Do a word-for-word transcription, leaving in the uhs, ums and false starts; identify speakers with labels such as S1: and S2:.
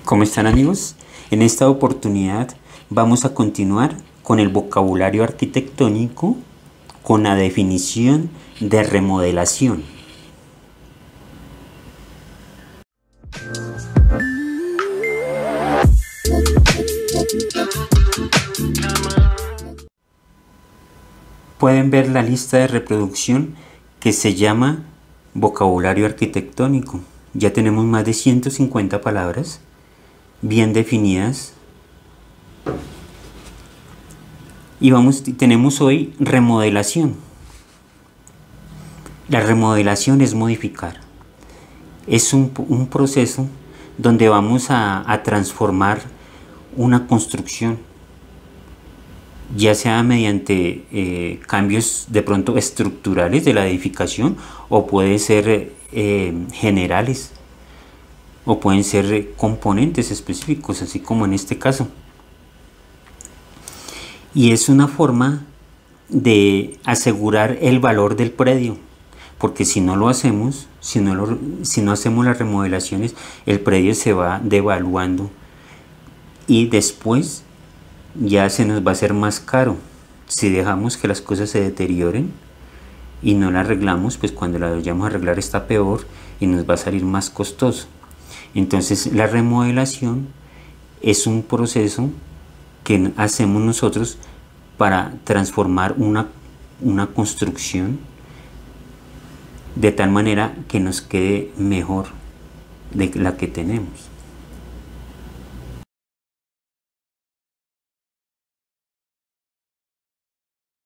S1: ¿Cómo están, amigos? En esta oportunidad vamos a continuar con el vocabulario arquitectónico con la definición de remodelación. Pueden ver la lista de reproducción que se llama vocabulario arquitectónico. Ya tenemos más de ciento cincuenta palabras bien definidas. Y vamos, tenemos hoy remodelación. La remodelación es modificar. Es un, un proceso donde vamos a, a transformar una construcción, ya sea mediante eh, cambios de pronto estructurales de la edificación, o puede ser eh, generales, o pueden ser componentes específicos, así como en este caso. Y es una forma de asegurar el valor del predio, porque si no lo hacemos, si no, lo, si no hacemos las remodelaciones, el predio se va devaluando y después ya se nos va a hacer más caro. Si dejamos que las cosas se deterioren y no las arreglamos, pues cuando las vayamos a arreglar está peor y nos va a salir más costoso. Entonces la remodelación es un proceso que hacemos nosotros para transformar una, una construcción de tal manera que nos quede mejor de la que tenemos.